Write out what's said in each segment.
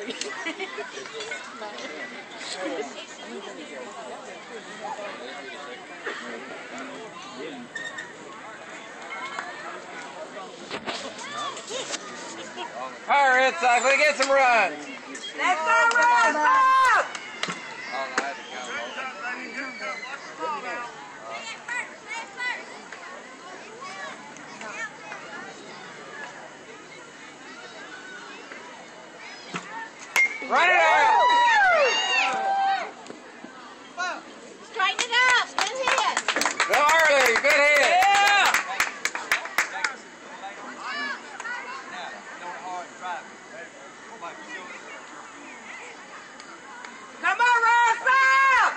Hurry, Red Sox, let's get some runs. Let's go, Red Sox! Run it out! Straighten it up. Good hit. Go early. Good hit. Yeah! Come on, Red Sox!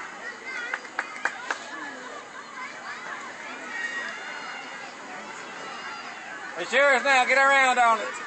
It's yours now. Get around on it.